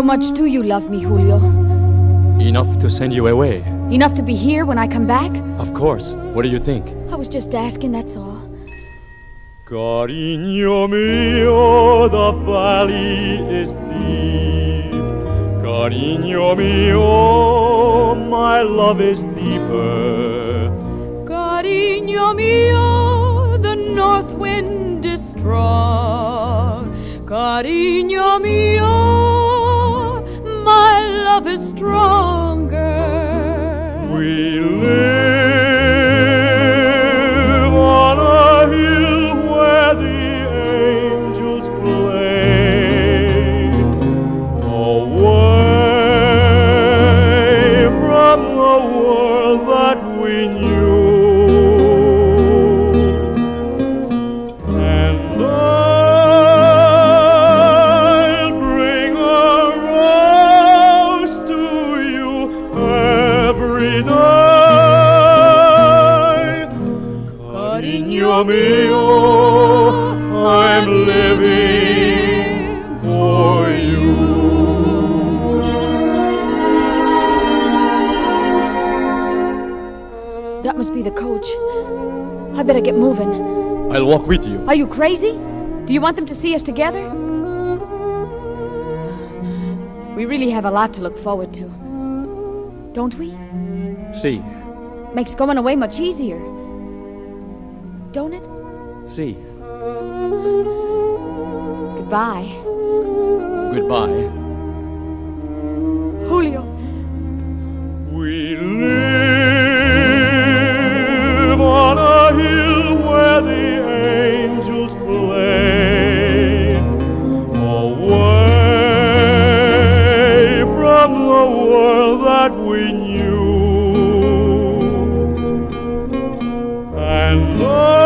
much do you love me, Julio? Enough to send you away. Enough to be here when I come back? Of course. What do you think? I was just asking, that's all. Carino Mio, the valley is deep. Carino Mio, my love is deeper. Carino Mio, the north wind is strong. Carino Mio, my love is stronger. We live on a hill where the angels play, away from the world that we knew. And I'll bring a rose to you every day. Carino Mio, I'm living for you. That must be the coach. I better get moving. I'll walk with you. Are you crazy? Do you want them to see us together? We really have a lot to look forward to. Don't we? See. Makes going away much easier. Don't it? See. Goodbye. Goodbye. Julio. We live on a hill where the angels play, away from the world that we knew. And